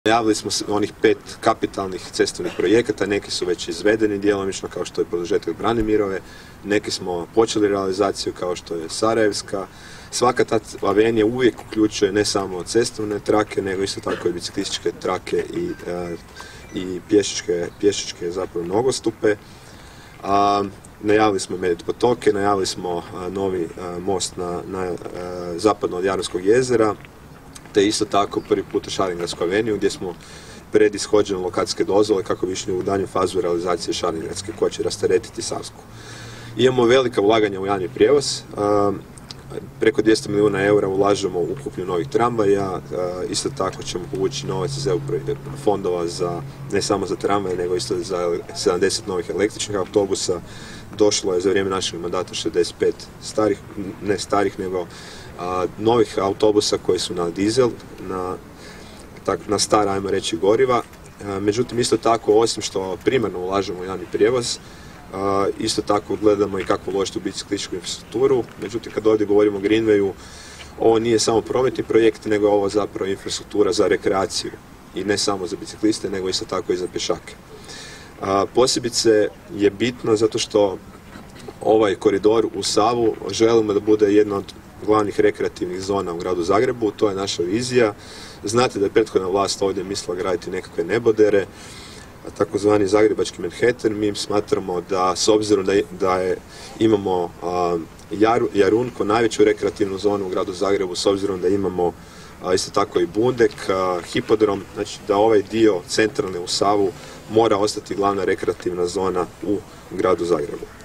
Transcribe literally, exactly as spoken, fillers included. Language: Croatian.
Najavili smo onih pet kapitalnih cestovnih projekata, neki su već izvedeni djelomično kao što je produžetak Branimirove, neki smo počeli realizaciju kao što je Sarajevska. Svaka ta avenija uvijek uključuje ne samo cestovne trake, nego isto tako i biciklističke trake i, e, i pješičke, pješičke zapravo nogostupe. A, najavili smo Medved potoke, najavili smo a, novi a, most na, na a, zapadno od Jarunskog jezera, te isto tako prvi puta Šaringradsku aveniju gdje smo pred ishođenjem lokacijske dozvole kako bi išli u daljnju fazu realizacije Šaringradske koja će rasteretiti Savsku. Imamo velika ulaganja u javni prijevoz, preko dvjesto milijuna eura ulažemo u kupnju novih tramvaja, isto tako ćemo povući novac iz E U fondova za, ne samo za tramvaje, nego isto za sedamdeset novih električnih autobusa. Došlo je za vrijeme našeg mandata šezdeset pet starih, ne starih, nego a, novih autobusa koji su na dizel, na, tak, na stara, ajmo reći, goriva. A, međutim, isto tako, osim što primarno ulažemo u javni prijevoz, a, isto tako gledamo i kako uložiti u biciklističku infrastrukturu. Međutim, kad ovdje govorimo o Greenwayu, ovo nije samo prometni projekt, nego ovo zapravo infrastruktura za rekreaciju. I ne samo za bicikliste, nego isto tako i za pješake. A, posebice je bitno zato što ovaj koridor u Savu želimo da bude jedna od glavnih rekreativnih zona u gradu Zagrebu, to je naša vizija. Znate da je prethodna vlast ovdje mislila graditi nekakve nebodere, takozvani zagrebački Manhattan. Mi smatramo da s obzirom da, je, da je, imamo a, Jaru, Jarun kao najveću rekreativnu zonu u gradu Zagrebu, s obzirom da imamo a, isto tako i Bundek, a, hipodrom, znači da ovaj dio centralne u Savu mora ostati glavna rekreativna zona u gradu Zagrebu.